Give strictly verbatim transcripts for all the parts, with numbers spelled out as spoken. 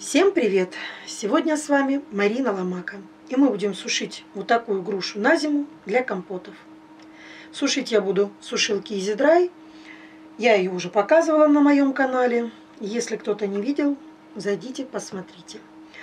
Всем привет! Сегодня с вами Марина Ломака. И мы будем сушить вот такую грушу на зиму для компотов. Сушить я буду в сушилке Easy Dry. Я ее уже показывала на моем канале. Если кто-то не видел, зайдите, посмотрите.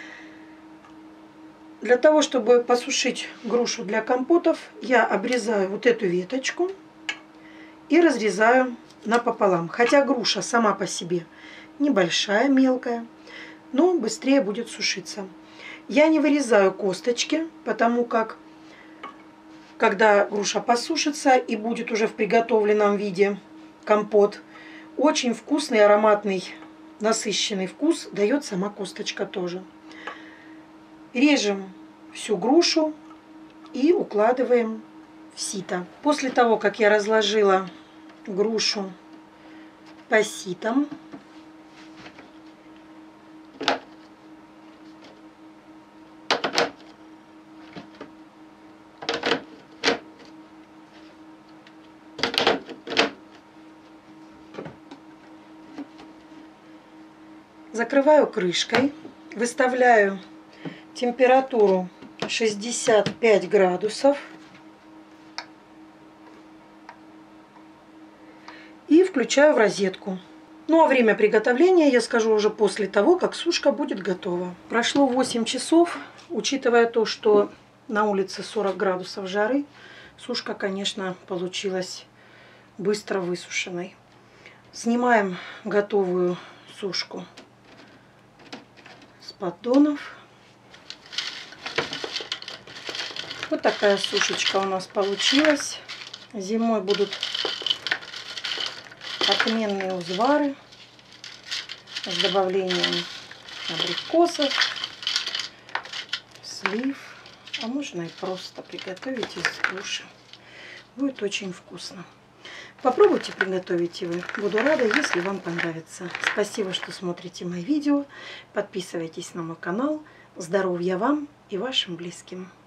Для того, чтобы посушить грушу для компотов, я обрезаю вот эту веточку и разрезаю напополам. Хотя груша сама по себе небольшая, мелкая, но быстрее будет сушиться. Я не вырезаю косточки, потому как, когда груша посушится и будет уже в приготовленном виде компот, очень вкусный, ароматный, насыщенный вкус дает сама косточка тоже. Режем всю грушу и укладываем в сито. После того, как я разложила грушу по ситам, закрываю крышкой, выставляю температуру шестьдесят пять градусов и включаю в розетку. Ну а время приготовления я скажу уже после того, как сушка будет готова. Прошло восемь часов, учитывая то, что на улице сорок градусов жары, сушка, конечно, получилась быстро высушенной. Снимаем готовую сушку с поддонов. Вот такая сушечка у нас получилась. Зимой будут отменные узвары с добавлением абрикосов, слив, а можно и просто приготовить из груши. Будет очень вкусно. Попробуйте приготовить его. Буду рада, если вам понравится. Спасибо, что смотрите мои видео. Подписывайтесь на мой канал. Здоровья вам и вашим близким.